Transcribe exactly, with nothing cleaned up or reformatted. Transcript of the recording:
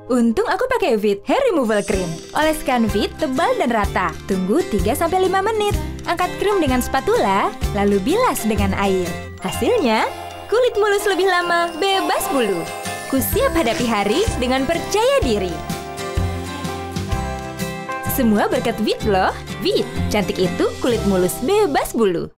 Untung aku pakai Veet Hair Removal Cream. Oleskan Veet tebal dan rata. Tunggu tiga sampai lima menit. Angkat krim dengan spatula, lalu bilas dengan air. Hasilnya, kulit mulus lebih lama, bebas bulu. Ku siap hadapi hari dengan percaya diri. Semua berkat Veet loh. Veet, cantik itu kulit mulus bebas bulu.